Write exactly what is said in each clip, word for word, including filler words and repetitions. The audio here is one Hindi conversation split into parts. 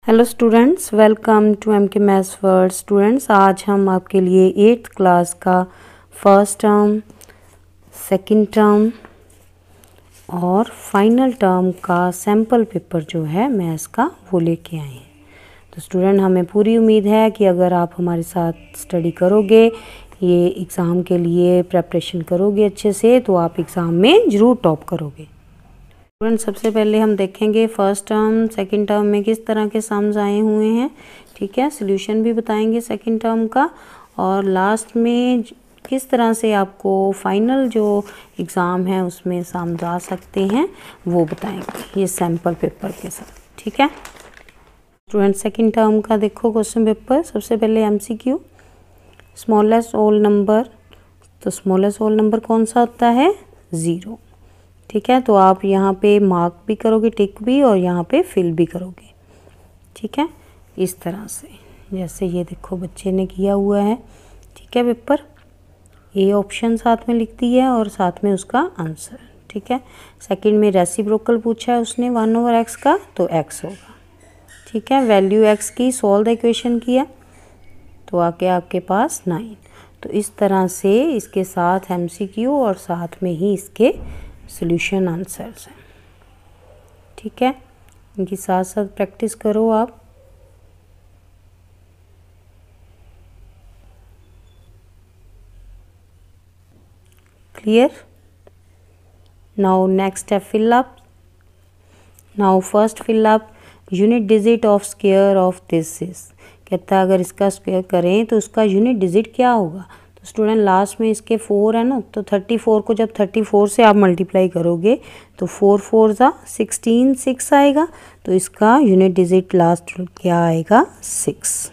Hello students, welcome to M K maths world. Students, आज हम आपके लिए एट्थ क्लास का फर्स्ट टर्म, सेकंड टर्म और फाइनल टर्म का सैम्पल पेपर जो है मैथ्स का वो लेके आए हैं। तो स्टूडेंट, हमें पूरी उम्मीद है कि अगर आप हमारे साथ स्टडी करोगे, ये एग्ज़ाम के लिए प्रेपरेशन करोगे अच्छे से, तो आप एग्ज़ाम में ज़रूर टॉप करोगे। स्टूडेंट, सबसे पहले हम देखेंगे फर्स्ट टर्म सेकंड टर्म में किस तरह के सम्स आए हुए हैं। ठीक है, सॉल्यूशन भी बताएंगे सेकंड टर्म का, और लास्ट में किस तरह से आपको फाइनल जो एग्ज़ाम है उसमें सम्स आ सकते हैं वो बताएंगे ये सैम्पल पेपर के साथ। ठीक है स्टूडेंट, सेकंड टर्म का देखो क्वेश्चन पेपर। सबसे पहले एमसीक्यू, स्मॉलेस्ट होल नंबर। तो स्मॉलेस्ट होल नंबर कौन सा होता है? ज़ीरो। ठीक है, तो आप यहाँ पे मार्क भी करोगे, टिक भी, और यहाँ पे फिल भी करोगे। ठीक है, इस तरह से जैसे ये देखो बच्चे ने किया हुआ है। ठीक है, पेपर ए ऑप्शन साथ में लिख दी है और साथ में उसका आंसर। ठीक है, सेकंड में रेसिप्रोकल पूछा है उसने वन ओवर एक्स का, तो एक्स होगा। ठीक है, वैल्यू एक्स की सॉल्व द इक्वेशन किया तो आके आपके पास नाइन। तो इस तरह से इसके साथ एमसीक्यू और साथ में ही इसके सॉल्यूशन आंसर्स हैं। ठीक है, इनकी साथ साथ प्रैक्टिस करो आप। क्लियर? नाउ नेक्स्ट है fill up. Now first fill up unit digit of square of this is. कहता है अगर इसका स्क्वायर करें तो उसका यूनिट डिजिट क्या होगा। तो स्टूडेंट, लास्ट में इसके फोर है ना, तो थर्टी फोर को जब थर्टी फोर से आप मल्टीप्लाई करोगे तो फोर फोर ज़ा सिक्सटीन, सिक्स आएगा। तो इसका यूनिट डिजिट लास्ट क्या आएगा? सिक्स।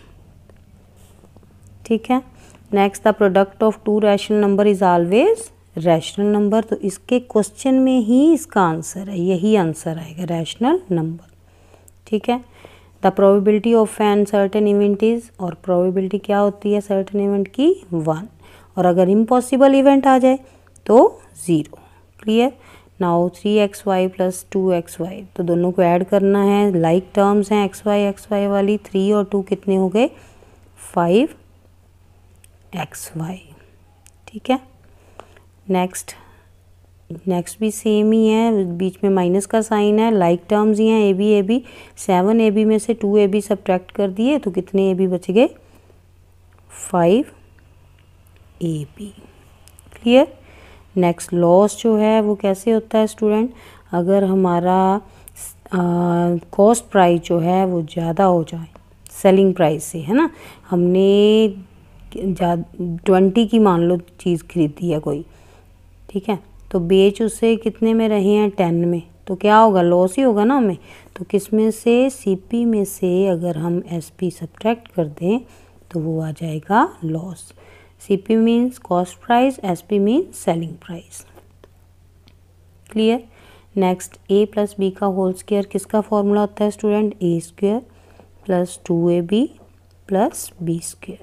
ठीक है, next the product of two rational number is always rational number. तो इसके क्वेश्चन में ही इसका आंसर है, यही आंसर आएगा, रैशनल नंबर। ठीक है, the probability of an certain event is, और प्रोबेबिलिटी क्या होती है सर्टेन इवेंट की? वन। और अगर इम्पॉसिबल इवेंट आ जाए तो zero. Clear? Now three x y plus two x y, तो दोनों को ऐड करना है। लाइक like टर्म्स हैं एक्स वाई एक्स वाई वाली। थ्री और टू कितने हो गए? Five x y. ठीक है, नेक्स्ट नेक्स्ट भी सेम ही है, बीच में माइनस का साइन है। लाइक like टर्म्स ही हैं a b a b. Seven a b में से टू ए बी सब्ट्रैक्ट कर दिए तो कितने ए बी बच गए? Five a b. Clear? Next loss जो है वो कैसे होता है स्टूडेंट? अगर हमारा कॉस्ट प्राइस जो है वो ज़्यादा हो जाए सेलिंग प्राइस से, है ना, हमने ट्वेंटी की मान लो चीज़ खरीदी है कोई, ठीक है, तो बेच उसे कितने में रहे हैं? टेन में, तो क्या होगा? लॉस ही होगा ना हमें। तो किस में से? सीपी में से अगर हम एसपी सब्ट्रैक्ट कर दें तो वो आ जाएगा loss. CP means cost price, SP means selling price. Clear? Next a plus b का होल स्क्वायर किसका फॉर्मूला होता है student? A square plus two a b plus b square.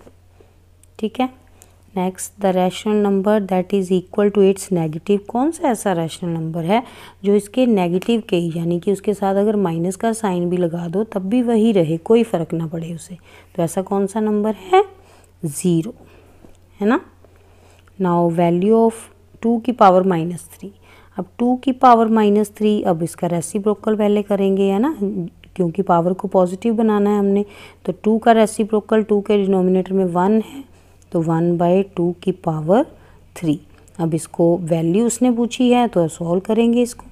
ठीक है, next the rational number that is equal to its negative. कौन सा ऐसा रैशनल नंबर है जो इसके नेगेटिव के ही, यानी कि उसके साथ अगर माइनस का साइन भी लगा दो तब भी वही रहे, कोई फ़र्क ना पड़े उसे। तो ऐसा कौन सा नंबर है? ज़ीरो, है ना। नाउ वैल्यू ऑफ टू की पावर माइनस थ्री। अब टू की पावर माइनस थ्री, अब इसका रेसिप्रोकल पहले करेंगे, है ना, क्योंकि पावर को पॉजिटिव बनाना है हमने। तो टू का रेसिप्रोकल, टू के डिनोमिनेटर में वन है तो वन बाई टू की पावर थ्री। अब इसको वैल्यू उसने पूछी है तो सॉल्व करेंगे इसको।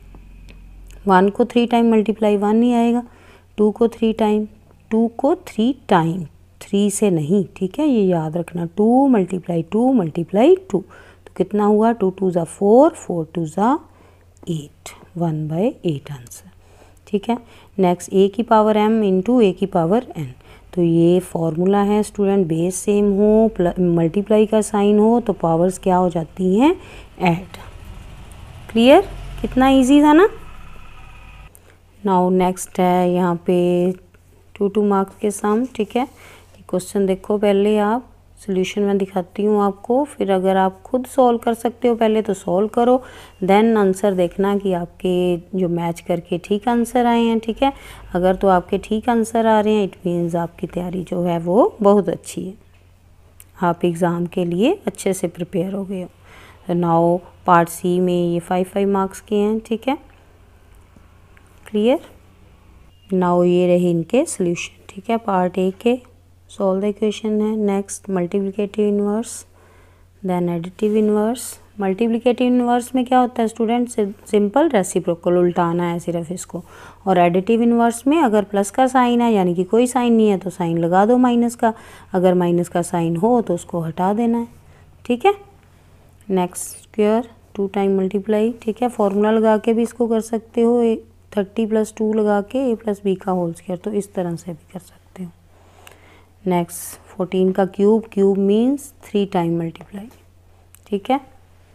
वन को थ्री टाइम मल्टीप्लाई वन ही आएगा, टू को थ्री टाइम, टू को थ्री टाइम, थ्री से नहीं, ठीक है, ये याद रखना। Two multiply two multiply two, तो कितना हुआ? टू टू ज़ा फोर, फोर टू ज़ा eight, one by eight answer. ठीक है, नेक्स्ट ए की पावर एम इंटू ए की पावर एन। तो ये फॉर्मूला है स्टूडेंट, बेस सेम हो, मल्टीप्लाई का साइन हो तो पावर्स क्या हो जाती हैं? ऐड। क्लियर? कितना इजी था ना। नाउ नेक्स्ट है यहाँ पे टू टू मार्क्स के सम। ठीक है, क्वेश्चन देखो पहले आप। सॉल्यूशन मैं दिखाती हूँ आपको, फिर अगर आप खुद सॉल्व कर सकते हो पहले तो सॉल्व करो, देन आंसर देखना कि आपके जो मैच करके ठीक आंसर आए हैं। ठीक है, अगर तो आपके ठीक आंसर आ रहे हैं इट मीन्स आपकी तैयारी जो है वो बहुत अच्छी है, आप एग्ज़ाम के लिए अच्छे से प्रिपेयर हो गए हो। तो नाउ पार्ट सी में ये फाइव फाइव मार्क्स के हैं। ठीक है, क्लियर। नाउ ये रहे इनके सॉल्यूशन। ठीक है, पार्ट ए के सॉल्व द इक्वेशन है। Next multiplicative inverse, then additive inverse. Multiplicative inverse में क्या होता है स्टूडेंट, सिंपल रेसिप्रोकल, उल्टाना है सिर्फ इसको। और एडिटिव इनवर्स में अगर प्लस का साइन है यानी कि कोई साइन नहीं है तो साइन लगा दो माइनस का, अगर माइनस का साइन हो तो उसको हटा देना है। ठीक है, next square two time multiply. ठीक है, फॉर्मूला लगा के भी इसको कर सकते हो, थर्टी प्लस टू लगा के ए प्लस बी का होल स्क्वायर, तो इस तरह से भी कर सकते हो। नेक्स्ट फोर्टीन का cube, cube means three time multiply. ठीक है,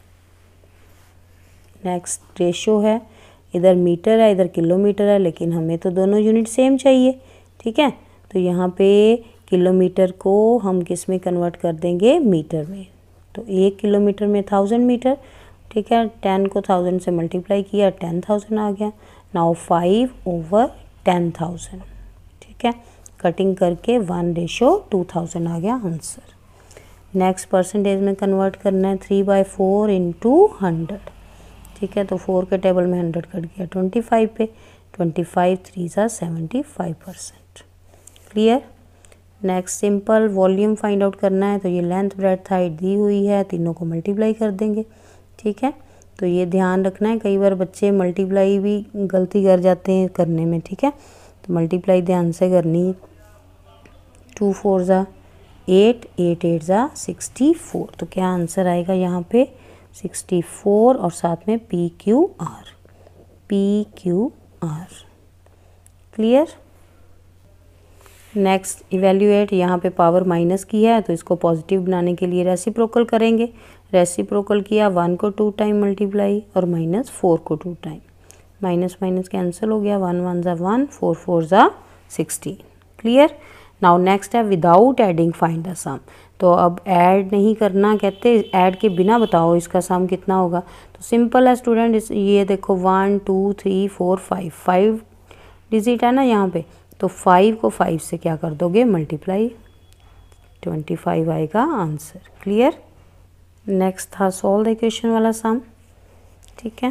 नेक्स्ट रेशो है, इधर मीटर है इधर किलोमीटर है, लेकिन हमें तो दोनों यूनिट सेम चाहिए। ठीक है, तो यहाँ पे किलोमीटर को हम किस में कन्वर्ट कर देंगे, मीटर में। तो एक किलोमीटर में थाउजेंड मीटर। ठीक है, टेन को थाउजेंड से मल्टीप्लाई किया, टेन थाउजेंड आ गया। Now five over ten thousand. ठीक है, कटिंग करके वन रेशो टू थाउजेंड आ गया आंसर। नेक्स्ट परसेंटेज में कन्वर्ट करना है, three by four into hundred. ठीक है, तो फोर के टेबल में हंड्रेड कट गया ट्वेंटी फाइव पे, ट्वेंटी फाइव थ्री सा seventy five percent. Clear. Next simple volume find out करना है, तो ये लेंथ ब्रेड्थ हाइट दी हुई है, तीनों को मल्टीप्लाई कर देंगे। ठीक है, तो ये ध्यान रखना है, कई बार बच्चे मल्टीप्लाई भी गलती कर जाते हैं करने में। ठीक है, तो मल्टीप्लाई ध्यान से करनी है। टू फोर ज़ा एट, एट एट ज़ा सिक्सटी फोर, तो क्या आंसर आएगा यहाँ पे सिक्सटी फोर, और साथ में P Q R, P Q R. Clear. Next evaluate, यहाँ पे पावर माइनस की है तो इसको पॉजिटिव बनाने के लिए रेसिप्रोकल करेंगे। रेसिप्रोकल किया, वन को टू टाइम मल्टीप्लाई और माइनस फोर को two time, minus minus cancel हो गया, वन वन ज़ा वन, फोर फोर ज़ा सिक्सटीन। क्लियर। नाउ नेक्स्ट है without adding find the sum, तो अब ऐड नहीं करना, कहते ऐड के बिना बताओ इसका सम कितना होगा। तो सिंपल है स्टूडेंट, इस ये देखो one two three four five, five digit है ना यहाँ पे, तो फाइव को फाइव से क्या कर दोगे मल्टीप्लाई, ट्वेंटी फाइव आएगा आंसर। क्लियर। नेक्स्ट था सॉल्व द इक्वेशन वाला सम। ठीक है,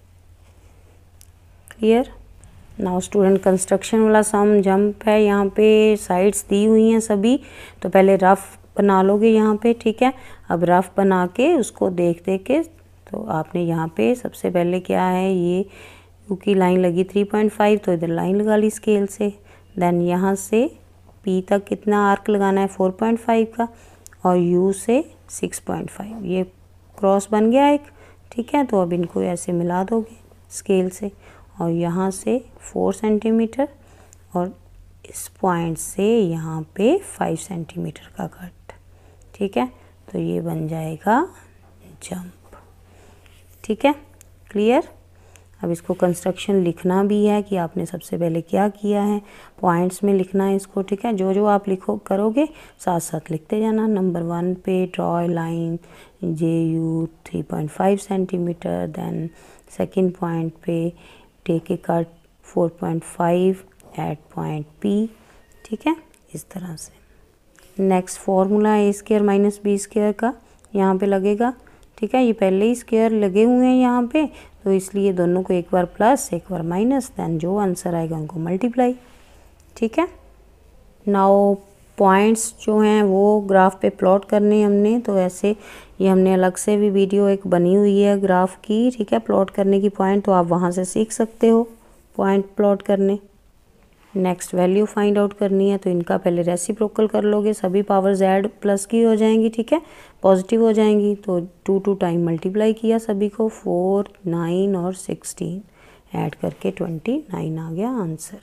क्लियर। नाउ स्टूडेंट कंस्ट्रक्शन वाला सम जंप है, यहाँ पे साइड्स दी हुई हैं सभी, तो पहले रफ बना लोगे यहाँ पे। ठीक है, अब रफ बना के उसको देख देख के, तो आपने यहाँ पे सबसे पहले क्या है, ये यू की लाइन लगी थ्री पॉइंट फाइव, तो इधर लाइन लगा ली स्केल से। देन यहाँ से पी तक कितना आर्क लगाना है, फोर पॉइंट फाइव का, और यू से सिक्स पॉइंट फाइव, ये क्रॉस बन गया एक। ठीक है, तो अब इनको ऐसे मिला दोगे स्केल से, और यहाँ से फोर सेंटीमीटर और इस पॉइंट से यहाँ पे फाइव सेंटीमीटर का कट। ठीक है, तो ये बन जाएगा जंप। ठीक है, क्लियर। अब इसको कंस्ट्रक्शन लिखना भी है कि आपने सबसे पहले क्या किया है, पॉइंट्स में लिखना है इसको। ठीक है, जो जो आप लिखो करोगे साथ साथ लिखते जाना। नंबर वन पे draw line J U three point five centimetre, then second point पे take a cut four point five at point P. ठीक है, इस तरह से। नेक्स्ट फॉर्मूला है a square minus b square का, यहाँ पे लगेगा। ठीक है, ये पहले ही स्क्वायर लगे हुए हैं यहाँ पे, तो इसलिए दोनों को एक बार प्लस एक बार माइनस, देन जो आंसर आएगा उनको मल्टीप्लाई। ठीक है, नाउ पॉइंट्स जो हैं वो ग्राफ पे प्लॉट करने हमने, तो ऐसे ये हमने अलग से भी वीडियो एक बनी हुई है ग्राफ की। ठीक है, प्लॉट करने की पॉइंट, तो आप वहाँ से सीख सकते हो पॉइंट प्लॉट करने। नेक्स्ट वैल्यू फाइंड आउट करनी है, तो इनका पहले रेसिप्रोकल कर लोगे, सभी पावर्स ऐड प्लस की हो जाएंगी। ठीक है, पॉजिटिव हो जाएंगी, तो टू टू टाइम मल्टीप्लाई किया सभी को, फोर नाइन और सिक्सटीन ऐड करके ट्वेंटी नाइन आ गया आंसर।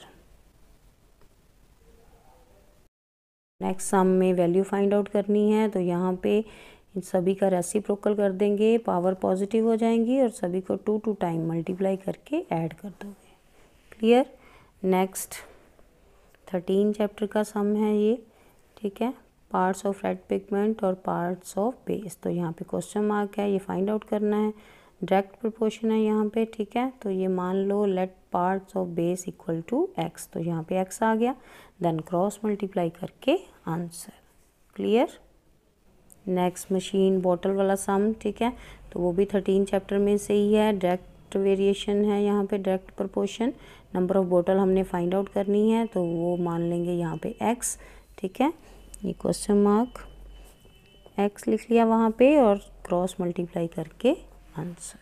नेक्स्ट सम में वैल्यू फाइंड आउट करनी है, तो यहाँ पे इन सभी का रेसिप्रोकल कर देंगे, पावर पॉजिटिव हो जाएंगी और सभी को टू टू टाइम मल्टीप्लाई करके ऐड कर दोगे। क्लियर। नेक्स्ट थर्टीन चैप्टर का सम है ये। ठीक है, पार्ट्स ऑफ रेड पिगमेंट और पार्ट्स ऑफ बेस। तो यहाँ पे क्वेश्चन मार्क है, ये फाइंड आउट करना है। डायरेक्ट प्रोपोर्शन है यहाँ पे, ठीक है। तो ये मान लो let parts of base equal to x, तो यहाँ पे एक्स आ गया, देन क्रॉस मल्टीप्लाई करके answer. Clear. Next machine bottle वाला सम, ठीक है। तो वो भी थर्टीन चैप्टर में से ही है। डायरेक्ट वेरिएशन है यहाँ पे, direct proportion. Number of bottle हमने फाइंड आउट करनी है, तो वो मान लेंगे यहाँ पे एक्स, ठीक है। ये क्वेश्चन मार्क एक्स लिख लिया वहाँ पे और क्रॉस मल्टीप्लाई करके answer.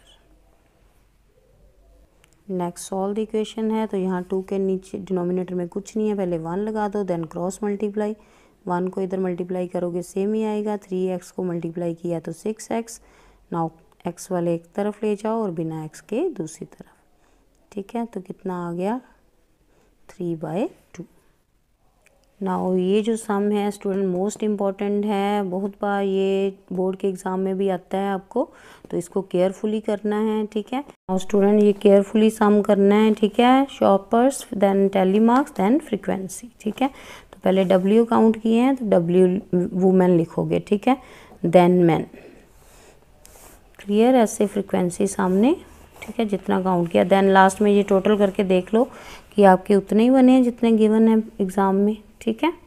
Next solve the equation है। तो यहाँ टू के नीचे डिनोमिनेटर में कुछ नहीं है, पहले वन लगा दो, देन क्रॉस मल्टीप्लाई। वन को इधर मल्टीप्लाई करोगे सेम ही आएगा। थ्री एक्स को मल्टीप्लाई किया तो सिक्स एक्स। नाउ एक्स वाले एक तरफ ले जाओ और बिना एक्स के दूसरी तरफ, ठीक है। तो कितना आ गया, थ्री बाय टू। नाउ ये जो सम है स्टूडेंट मोस्ट इम्पॉर्टेंट है, बहुत बार ये बोर्ड के एग्ज़ाम में भी आता है आपको, तो इसको केयरफुली करना है, ठीक है। नाउ स्टूडेंट ये केयरफुली सम करना है, ठीक है। Shoppers, then tally marks, then frequency, ठीक है। तो पहले डब्ल्यू काउंट किए हैं, तो डब्ल्यू वुमेन लिखोगे, ठीक है, देन मैन। क्लियर। ऐसे फ्रीक्वेंसी सामने, ठीक है, जितना काउंट किया। देन लास्ट में ये टोटल करके देख लो कि आपके उतने ही बने हैं जितने गिवन है एग्ज़ाम में, ठीक है।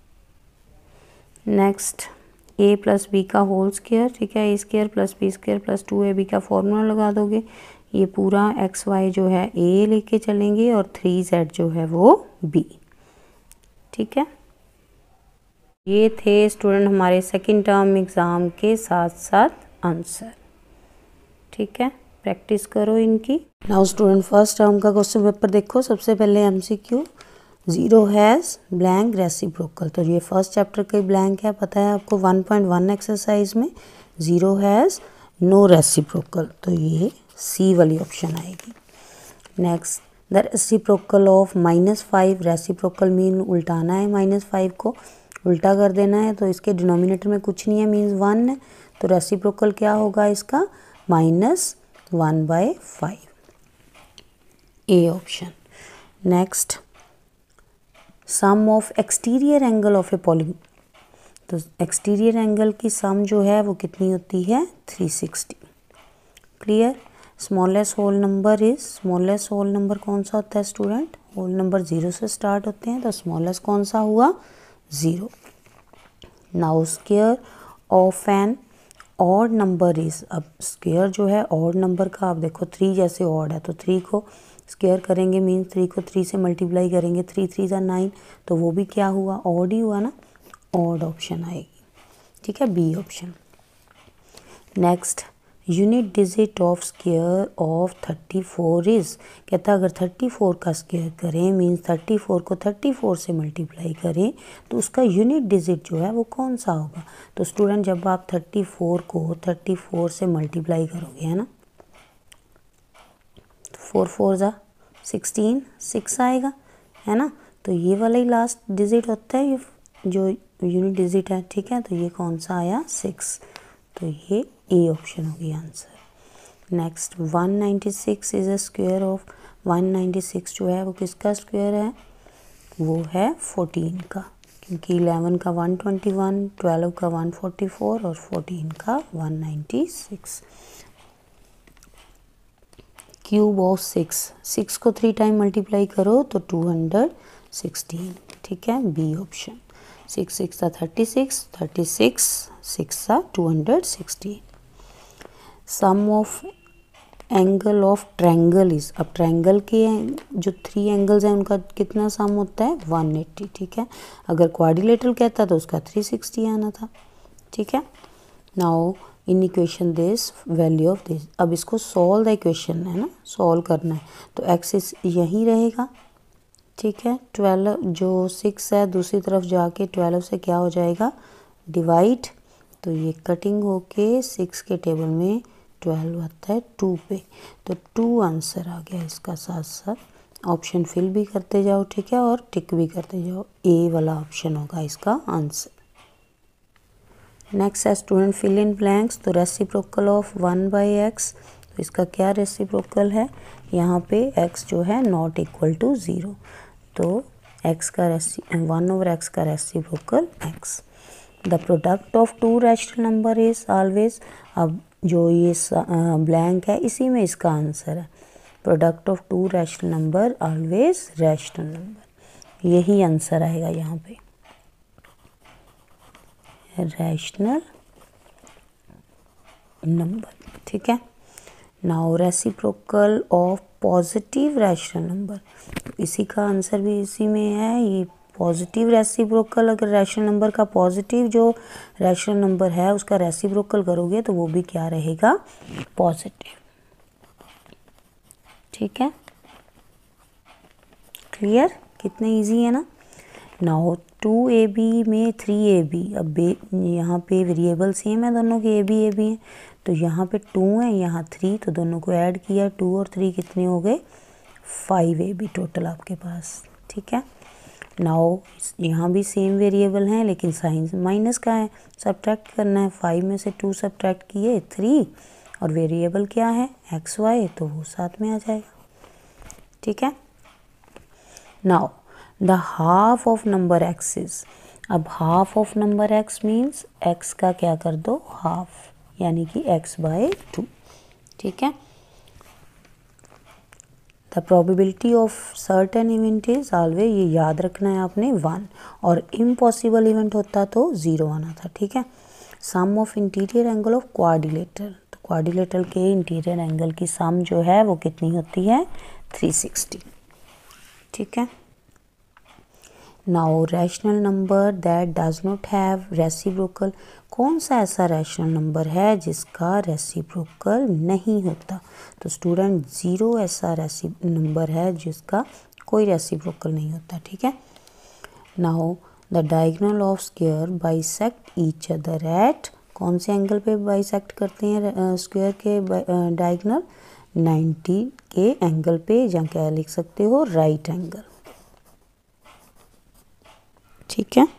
नेक्स्ट ए प्लस बी का होल स्क्वायर, ठीक है। A square plus b square plus two a b का फॉर्मूला लगा दोगे। ये पूरा एक्स वाई जो है ए लेके चलेंगे और थ्री जेड जो है वो बी, ठीक है। ये थे स्टूडेंट हमारे सेकंड टर्म एग्ज़ाम के साथ साथ आंसर, ठीक है। प्रैक्टिस करो इनकी। नाउ स्टूडेंट फर्स्ट टर्म का क्वेश्चन पेपर देखो। सबसे पहले MCQ, zero has blank reciprocal. तो ये फर्स्ट चैप्टर का ब्लैंक है, पता है आपको। वन पॉइंट वन एक्सरसाइज में जीरो हैज़ नो रेसिप्रोकल, तो ये सी वाली ऑप्शन आएगी। Next, the reciprocal of minus five. Reciprocal mean उल्टाना है, माइनस फाइव को उल्टा कर देना है। तो इसके डिनोमिनेटर में कुछ नहीं है, मीन्स वन है। तो रेसिप्रोकल क्या होगा इसका, minus one by five, A option. Next, sum of exterior angle of a polygon. तो एक्सटीरियर एंगल की सम जो है वो कितनी होती है, three sixty. Clear. Smallest whole number is, smallest whole number कौन सा होता है स्टूडेंट, होल नंबर जीरो से स्टार्ट होते हैं, तो स्मॉलेस्ट कौन सा हुआ, zero. Now square of an odd number is, अब स्क्वायर जो है ऑड नंबर का, आप देखो थ्री जैसे ऑड है, तो थ्री को स्क्वायर करेंगे मीन थ्री को थ्री से मल्टीप्लाई करेंगे, थ्री थ्री ज़ा नाइन, तो वो भी क्या हुआ, ऑड ही हुआ ना, ऑड ऑप्शन आएगी, ठीक है, B option. Next, unit digit of square of thirty four is, कहता अगर थर्टी फोर का स्क्वायर करें मीन्स थर्टी फोर को थर्टी फोर से मल्टीप्लाई करें तो उसका यूनिट डिजिट जो है वो कौन सा होगा। तो स्टूडेंट जब आप थर्टी फोर को थर्टी फोर से मल्टीप्लाई करोगे, है ना, तो फोर फोर ज़ा सिक्सटीन, सिक्स आएगा, है ना। तो ये वाला ही लास्ट डिजिट होता है, ये जो यूनिट डिजिट है, ठीक है। तो ये कौन सा आया, सिक्स, तो ये ए ऑप्शन होगी answer. Next, one ninety six is a square of, one ninety six जो है वो किसका स्क्वायर है, वो है फोर्टीन का, क्योंकि इलेवन का वन ट्वेंटी वन, ट्वेल्व का वन फोर्टी फोर और फोर्टीन का one ninety six. Cube of six, six को थ्री टाइम मल्टीप्लाई करो तो टू हंड्रेड सिक्सटीन, ठीक है, B option. Six six thirty six, thirty six six two hundred sixteen. Sum of angle of triangle is, अब ट्रायंगल के जो थ्री एंगल्स हैं उनका कितना सम होता है, वन एट्टी, ठीक है। अगर क्वाड्रिलेटरल कहता तो उसका थ्री सिक्सटी आना था, ठीक है। Now in equation this value of this, अब इसको सॉल्व द इक्वेशन है ना, सॉल्व करना है, तो एक्सिस यहीं रहेगा, ठीक है। ट्वेल्व जो सिक्स है दूसरी तरफ जाके ट्वेल्व से क्या हो जाएगा, डिवाइड, तो ये कटिंग होके सिक्स के टेबल में ट्वेल्व आता है टू पे, तो टू आंसर आ गया इसका। साथ साथ ऑप्शन फिल भी करते जाओ, ठीक है, और टिक भी करते जाओ, ए वाला ऑप्शन होगा इसका आंसर। नेक्स्ट है स्टूडेंट फिल इन ब्लैंक्स। तो reciprocal of one by x, तो इसका क्या रेसिप्रोकल है, यहाँ पे एक्स जो है नॉट इक्वल टू ज़ीरो, तो एक्स का रेसि वन ओवर एक्स का reciprocal x. The product of two rational number is always, अब जो ये ब्लैंक है इसी में इसका आंसर है, product of two rational number always rational number, यही आंसर आएगा यहाँ पे, रैशनल नंबर। ठीक है, now reciprocal of positive rational number, इसी का आंसर भी इसी में है, ये पॉजिटिव रेसिप्रोकल, अगर रैशनल नंबर का पॉजिटिव जो रैशनल नंबर है उसका रेसिप्रोकल करोगे तो वो भी क्या रहेगा, पॉजिटिव। ठीक है, क्लियर, कितने इजी है ना। नाउ टू ए बी में थ्री ए बी, अब यहाँ पे वेरिएबल सेम है दोनों के, ए बी ए बी है, तो यहाँ पे टू है यहाँ थ्री, तो दोनों को ऐड किया, टू और थ्री कितने हो गए, फाइव ए बी टोटल आपके पास। ठीक है, नाउ यहाँ भी सेम वेरिएबल हैं लेकिन साइन माइनस का है, सब्ट्रैक्ट करना है, फाइव में से टू सब्ट्रैक्ट किए थ्री, और वेरिएबल क्या है एक्स वाई, तो वो साथ में आ जाएगा। ठीक है, now the half of number x is, अब half of number x means x का क्या कर दो हाफ, यानी कि एक्स बाय टू। ठीक है, the probability of certain event is always, ये याद रखना है आपने, वन, और इम्पॉसिबल इवेंट होता तो ज़ीरो आना था। ठीक है, sum of interior angle of quadrilateral, तो क्वाड्रिलेटरल के इंटीरियर एंगल की सम जो है वो कितनी होती है, थ्री सिक्सटी। ठीक है, now rational number that does not have reciprocal, कौन सा ऐसा रैशनल नंबर है जिसका रेसिप्रोकल नहीं होता, तो स्टूडेंट ज़ीरो ऐसा रेसि नंबर है जिसका कोई रेसिप्रोकल नहीं होता। ठीक है, now the diagonal of square bisect each other at, कौन से एंगल पे बाइसेक्ट करते हैं स्क्वायर के डायगोनल, नाइन्टी के एंगल पे, या क्या लिख सकते हो राइट एंगल। ठीक है,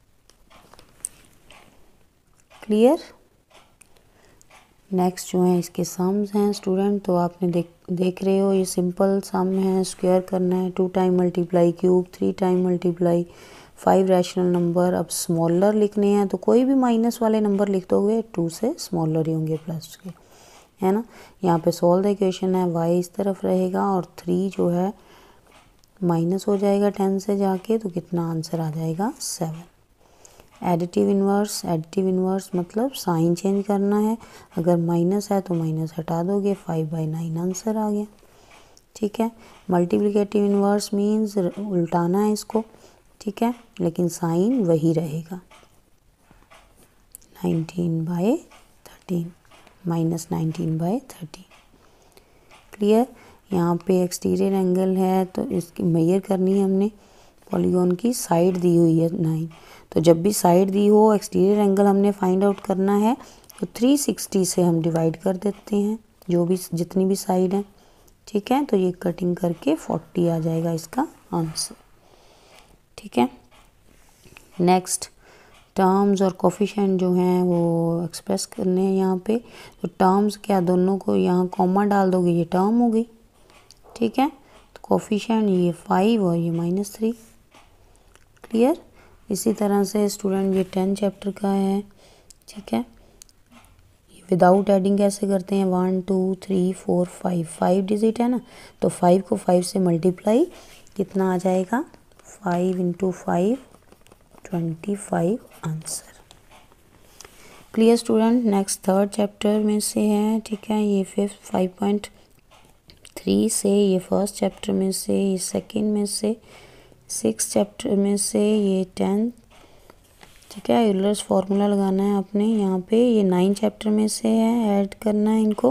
क्लियर। नेक्स्ट जो है इसके सम्स हैं स्टूडेंट, तो आपने देख देख रहे हो ये सिंपल सम है, स्क्वायर करना है, two time multiply cube, three time multiply five rational number. अब स्मॉलर लिखने हैं तो कोई भी माइनस वाले नंबर लिख दोगे, टू से स्मॉलर ही होंगे प्लस के, है ना। यहाँ पे सोल्व द इक्वेशन है, वाई इस तरफ रहेगा और थ्री जो है माइनस हो जाएगा टेन से जाके, तो कितना आंसर आ जाएगा seven. Additive inverse, additive inverse मतलब साइन चेंज करना है, अगर माइनस है तो माइनस हटा दोगे, फाइव बाई नाइन आंसर आ गया। ठीक है, मल्टीप्लिकेटिव इन्वर्स मीन्स उल्टाना है इसको। ठीक है, लेकिन साइन वही रहेगा, nineteen by thirteen minus nineteen by thirteen. Clear. यहाँ पे एक्सटीरियर एंगल है तो इसकी मेजर करनी है हमने, पॉलीगॉन की साइड दी हुई है नाइन, तो जब भी साइड दी हो एक्सटीरियर एंगल हमने फाइंड आउट करना है, तो थ्री सिक्सटी से हम डिवाइड कर देते हैं जो भी जितनी भी साइड है। ठीक है, तो ये कटिंग करके फोर्टी आ जाएगा इसका आंसर। ठीक है, नेक्स्ट टर्म्स और कोफिशिएंट जो हैं वो एक्सप्रेस करने हैं यहाँ पे, तो टर्म्स क्या, दोनों को यहाँ कॉमा डाल दोगे, ये टर्म हो गई। ठीक है, तो कोफिशिएंट ये फाइव और ये माइनस थ्री। क्लियर। इसी तरह से स्टूडेंट ये टेन चैप्टर का है। ठीक है, विदाउट एडिंग कैसे करते हैं, one two three four five, five digit है ना, तो फाइव को फाइव से मल्टीप्लाई कितना आ जाएगा, five into five twenty five answer. Clear student. Next third chapter में से है। ठीक है, ये फिफ्थ फाइव पॉइंट थ्री से, ये फर्स्ट चैप्टर में से, ये सेकंड में से, सिक्स चैप्टर में से, ये टेंथ। ठीक है, यूलर्स फार्मूला लगाना है आपने यहाँ पे, ये नाइन चैप्टर में से है, ऐड करना है इनको,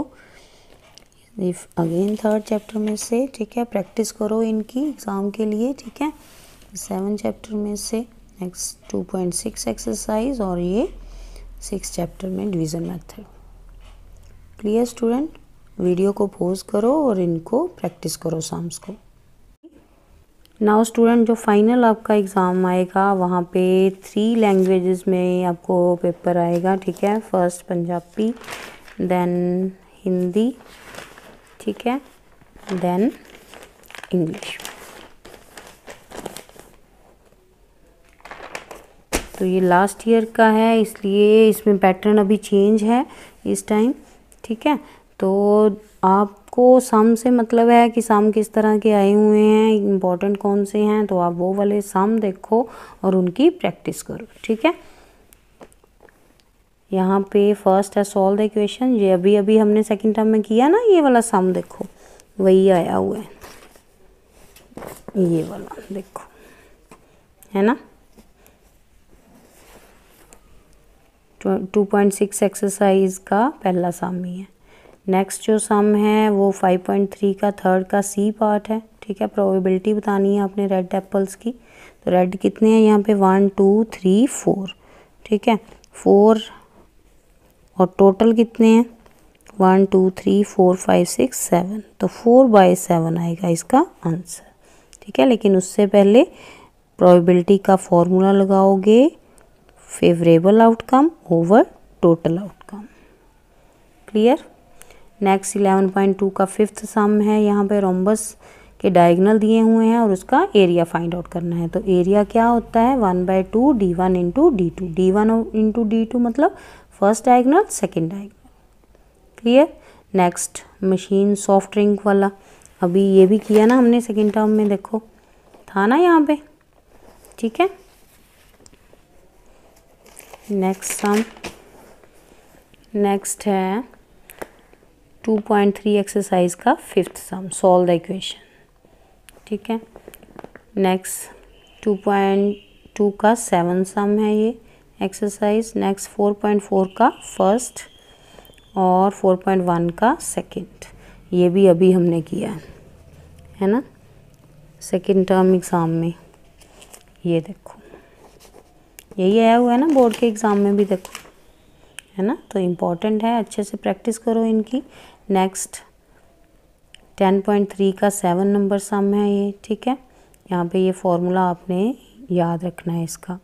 अगेन थर्ड चैप्टर में से। ठीक है, प्रैक्टिस करो इनकी एग्ज़ाम के लिए। ठीक है, सेवन चैप्टर में से next two point six exercise, और ये सिक्स चैप्टर में division method. Clear student. Video को पॉज करो और इनको प्रैक्टिस करो सम्स को। नाउ स्टूडेंट, जो फाइनल आपका एग्ज़ाम आएगा वहाँ पे थ्री लैंग्वेजेस में आपको पेपर आएगा। ठीक है, फर्स्ट पंजाबी, देन हिंदी, ठीक है, देन इंग्लिश। तो ये लास्ट ईयर का है, इसलिए इसमें पैटर्न अभी चेंज है इस टाइम, ठीक है। तो आपको सम से मतलब है कि सम किस तरह के आए हुए हैं, इम्पोर्टेंट कौन से हैं, तो आप वो वाले सम देखो और उनकी प्रैक्टिस करो, ठीक है। यहाँ पे फर्स्ट है सॉल्व द इक्वेशन, ये अभी अभी हमने सेकंड टर्म में किया ना, ये वाला सम देखो वही आया हुआ है, ये वाला देखो, है ना। टू पॉइंट सिक्स एक्सरसाइज का पहला सम ही है। नेक्स्ट जो सम है वो फाइव पॉइंट थ्री का थर्ड का सी पार्ट है, ठीक है। प्रोबेबिलिटी बतानी है आपने रेड एप्पल्स की, तो रेड कितने हैं यहाँ पे, वन टू थ्री फोर, ठीक है। फोर और टोटल कितने हैं, one two three four five six seven, तो फोर बाई सेवन आएगा इसका आंसर, ठीक है। लेकिन उससे पहले प्रोबेबिलिटी का फॉर्मूला लगाओगे, favourable outcome over total outcome, clear. Next eleven point two का फिफ्थ सम है, यहाँ पे रोम्बस के डायगोनल दिए हुए हैं और उसका एरिया फाइंड आउट करना है। तो एरिया क्या होता है, one by two d one into d two, d one into d two मतलब first diagonal second diagonal, clear. Next machine soft drink वाला, अभी ये भी किया ना हमने सेकेंड टर्म में, देखो था ना यहाँ पे, ठीक है। नेक्स्ट सम, नेक्स्ट है टू पॉइंट थ्री एक्सरसाइज का fifth sum, solve the equation, ठीक है। नेक्स्ट टू पॉइंट टू का सेवन सम है ये exercise. Next four point four का फर्स्ट और फोर पॉइंट वन का सेकंड, ये भी अभी हमने किया है, है ना, सेकंड टर्म एग्ज़ाम में। ये देखो यही आया हुआ है ना बोर्ड के एग्ज़ाम में भी, देखो, है ना। तो इम्पॉर्टेंट है, अच्छे से प्रैक्टिस करो इनकी। नेक्स्ट टेन पॉइंट थ्री का सेवन नंबर सम है ये, ठीक है। यहाँ पे ये फॉर्मूला आपने याद रखना है इसका,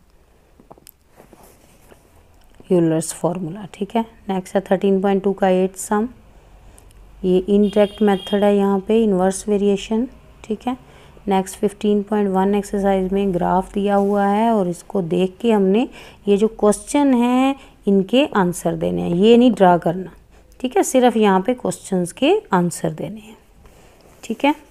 यूलर्स फार्मूला, ठीक है। नेक्स्ट है थर्टीन पॉइंट टू का एट सम, ये इनडायरेक्ट मेथड है यहाँ पे, इन्वर्स वेरिएशन, ठीक है। Next fifteen point one exercise में ग्राफ दिया हुआ है और इसको देख के हमने ये जो क्वेश्चन है इनके आंसर देने हैं, ये नहीं ड्रा करना, ठीक है, सिर्फ यहाँ पे क्वेश्चंस के आंसर देने हैं, ठीक है,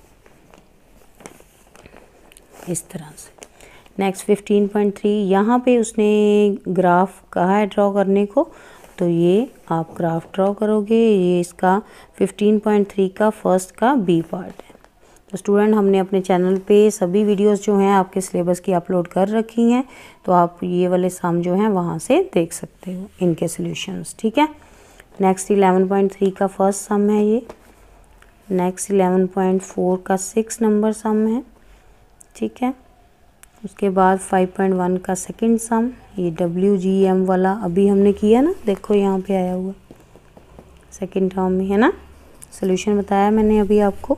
इस तरह से। नेक्स्ट फिफ्टीन पॉइंट थ्री, यहाँ पे उसने ग्राफ कहा है ड्रॉ करने को, तो ये आप ग्राफ ड्रॉ करोगे, ये इसका फिफ्टीन पॉइंट थ्री का फर्स्ट का बी पार्ट है। तो स्टूडेंट हमने अपने चैनल पे सभी वीडियोस जो हैं आपके सिलेबस की अपलोड कर रखी हैं, तो आप ये वाले सम जो हैं वहाँ से देख सकते हो इनके सॉल्यूशंस, ठीक है। नेक्स्ट इलेवन पॉइंट थ्री का फर्स्ट सम है ये। नेक्स्ट इलेवन पॉइंट फोर का सिक्स नंबर सम है, ठीक है। उसके बाद फाइव पॉइंट वन का सेकंड सम, ये डब्ल्यू जी एम वाला अभी हमने किया ना, देखो यहाँ पे आया हुआ सेकंड टर्म में, है ना, सॉल्यूशन बताया मैंने अभी आपको।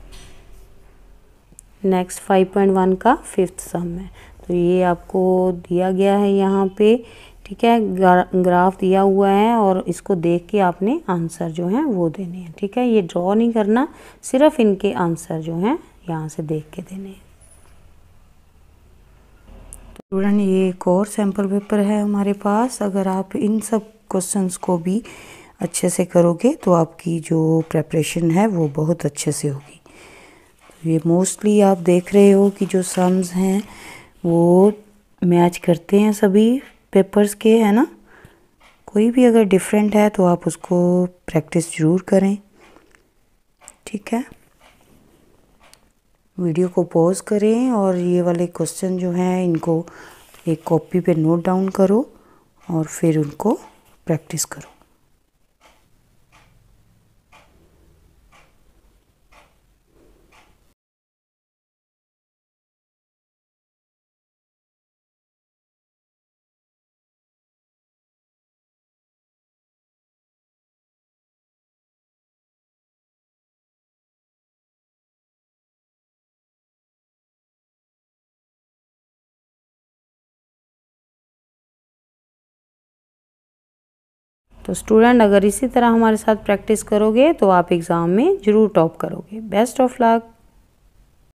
नेक्स्ट फाइव पॉइंट वन का फिफ्थ सम है, तो ये आपको दिया गया है यहाँ पे, ठीक है, ग्राफ दिया हुआ है और इसको देख के आपने आंसर जो हैं वो देने हैं, ठीक है। ये ड्रॉ नहीं करना, सिर्फ इनके आंसर जो हैं यहाँ से देख के देने हैं। स्टूडेंट ये एक और सैम्पल पेपर है हमारे पास, अगर आप इन सब क्वेश्चंस को भी अच्छे से करोगे तो आपकी जो प्रेपरेशन है वो बहुत अच्छे से होगी। ये मोस्टली आप देख रहे हो कि जो सम्स हैं वो मैच करते हैं सभी पेपर्स के, है ना। कोई भी अगर डिफरेंट है तो आप उसको प्रैक्टिस ज़रूर करें, ठीक है। वीडियो को पॉज करें और ये वाले क्वेश्चन जो हैं इनको एक कॉपी पे नोट डाउन करो और फिर उनको प्रैक्टिस करो। तो स्टूडेंट अगर इसी तरह हमारे साथ प्रैक्टिस करोगे तो आप एग्ज़ाम में ज़रूर टॉप करोगे। Best of luck.